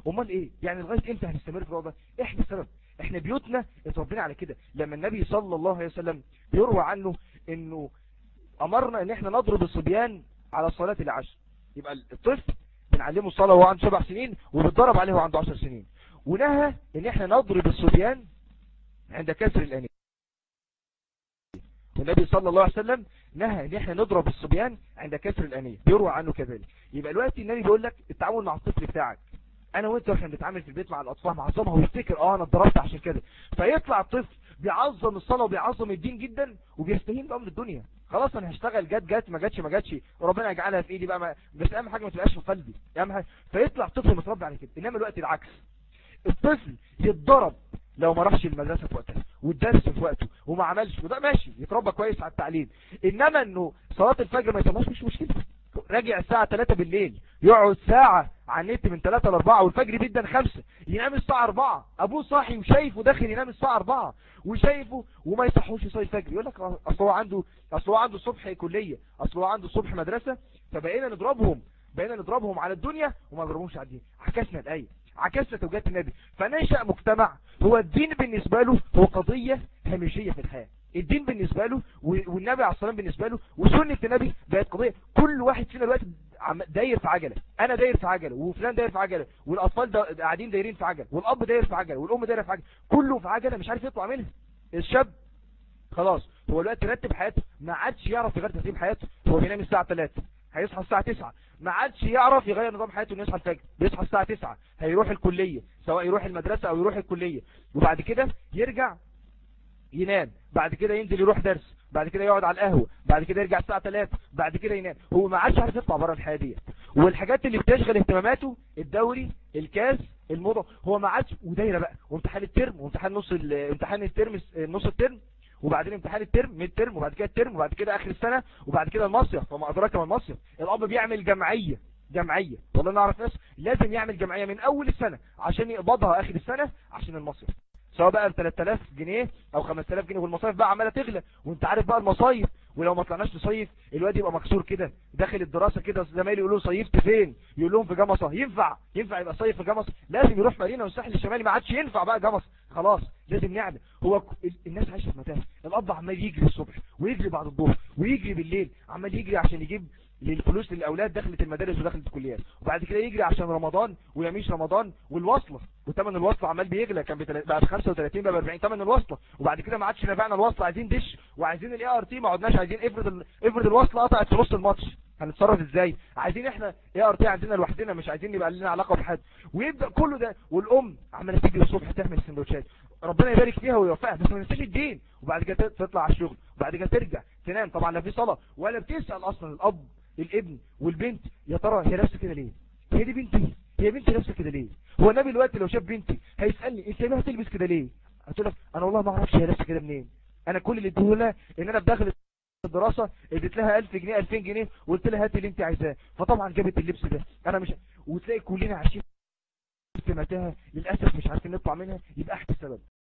امال ايه يعني لغايه امتى هنستمر في الوضع ده؟ احنا السبب. احنا بيوتنا اتربينا على كده. لما النبي صلى الله عليه وسلم يروى عنه انه امرنا ان احنا نضرب الصبيان على صلاة العشر، يبقى الطفل بنعلمه الصلاة وهو عنده 7 سنين وبتضرب عليه وهو عنده 10 سنين. ونهى ان احنا نضرب الصبيان عند كسر الانية. والنبي صلى الله عليه وسلم نهى ان احنا نضرب الصبيان عند كسر الانية، يروى عنه كذلك. يبقى دلوقتي النبي بيقول لك التعامل مع الطفل بتاعك، انا وانت واحنا بنتعامل في البيت مع الاطفال معظمها ويفتكر انا اتضربت عشان كده، فيطلع الطفل بيعظم الصلاه وبيعظم الدين جدا وبيستهين بامر الدنيا. خلاص انا هشتغل، جت ما جاتش وربنا يجعلها في ايدي بقى بس اهم حاجه ما تبقاش في قلبي، اهم حاجه. فيطلع طفل متربي على كده. انما الوقت العكس، الطفل يتضرب لو ما راحش المدرسه في وقتها والدرس في وقته وما عملش، وده ماشي يتربى كويس على التعليم. انما انه صلاه الفجر ما يصلاش مش مشكله، راجع الساعة 3 بالليل يقعد ساعة على النت من 3 ل 4 والفجر بيدن 5 ينام الساعة 4، ابوه صاحي وشايفه داخل ينام الساعة 4 وشايفه وما يصحوش يصلي الفجر، يقول لك اصل هو عنده الصبح كلية، اصل هو عنده الصبح مدرسة، فبقينا نضربهم على الدنيا وما نضربهمش على الدين. عكسنا الآية، عكسنا توجيهات النبي. فنشأ مجتمع هو الدين بالنسبة له هو قضية هامشية في الحياة. الدين بالنسبة له والنبي عليه الصلاة والسلام بالنسبة له وسنة النبي بقت قضية. كل واحد فينا دلوقتي داير في عجلة، انا داير في عجلة وفلان داير في عجلة والاطفال قاعدين دايرين في عجلة والاب داير في عجلة والام دايره في عجلة، كله في عجلة مش عارف يطلع منها. الشاب خلاص هو دلوقتي رتب حياته، ما عادش يعرف يغير ترتيب حياته. هو بينام الساعة 3 هيصحى الساعة 9، ما عادش يعرف يغير نظام حياته انه يصحى الفجر، بيصحى الساعة 9 هيروح الكلية، سواء يروح المدرسة او يروح الكلية، وبعد كده يرجع ينام، بعد كده ينزل يروح درس، بعد كده يقعد على القهوة، بعد كده يرجع الساعة 3، بعد كده ينام. هو ما عادش عارف يطلع بره الحياة دي. والحاجات اللي بتشغل اهتماماته الدوري، الكاس، الموضوع، هو ما عادش. ودايره بقى وامتحان الترم وامتحان امتحان الترم نص الترم، وبعدين امتحان الترم ميد ترم، وبعد كده الترم، وبعد كده اخر السنة، وبعد كده المصيف وما ادراك ما المصيف. الاب بيعمل جمعية والله نعرف ناس لازم يعمل جمعية من اول السنة عشان يقبضها اخر السنة عشان المصيف، سواء بقى ب 3000 جنيه او 5000 جنيه. والمصايف بقى عماله تغلى، وانت عارف بقى المصايف، ولو ما طلعناش نصيف الواد يبقى مكسور كده داخل الدراسه كده. زمايلي يقولوا صيفت فين؟ يقول لهم في جمصه. ينفع يبقى صيف في جمصه؟ لازم يروح مارينا والساحل الشمالي، ما عادش ينفع بقى جمصه خلاص، لازم نعمل. هو الناس عايشه في متاهه. الاب عمال يجري الصبح ويجري بعد الظهر ويجري بالليل، عمال يجري عشان يجيب للفلوس للاولاد دخلت المدارس ودخلت الكليات، وبعد كده يجري عشان رمضان ويميش رمضان والوصله، وثمن الوصله عمال بيغلى، كان بعد 35 بقى ب 40 ثمن الوصله، وبعد كده ما عادش نافعنا الوصله، عايزين دش وعايزين الاي ار تي، ما عدناش عايزين. افرض الوصله قطعت في نص الماتش هنتصرف ازاي؟ عايزين احنا اي ار تي عندنا لوحدنا، مش عايزين يبقى لنا علاقه بحد. ويبدا كله ده، والام عماله تيجي الصبح تعمل سندوتشات، ربنا يبارك فيها ويوفقها، بس ما ننساش الدين. وبعد كده تطلع على الشغل، وبعد كده ترجع تنام، طبعا لا في صلاه ولا بتسال اصلا الاب الابن والبنت يا ترى هي لابسه كده ليه؟ هي دي بنتي؟ هي بنتي لابسه كده ليه؟ هو النبي دلوقتي لو شاف بنتي هيسالني انت ليه هتلبس كده ليه؟ هتقول لك انا والله ما اعرفش هي لابسه كده منين، انا كل اللي اديه لها ان انا بداخل الدراسه اديت لها 1000 جنيه 2000 جنيه وقلت لها هاتي اللي انت عايزاه، فطبعا جابت اللبس ده. انا مش، وتلاقي كلنا عايشين في متاهه للاسف مش عارفين نطلع منها. يبقى احد السبب